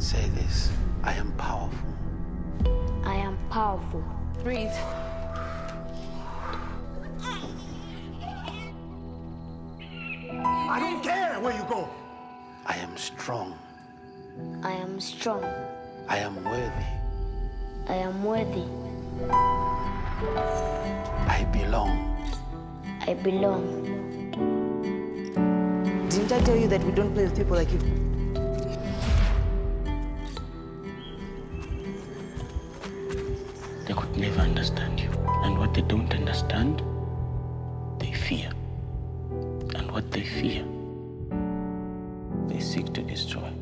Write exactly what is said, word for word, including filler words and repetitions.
Say this. I am powerful. I am powerful. Breathe. I don't care where you go. I am strong. I am strong. I am worthy. I am worthy. I belong. I belong. Didn't I tell you that we don't play with people like you? They could never understand you. And what they don't understand, they fear. And what they fear, they seek to destroy.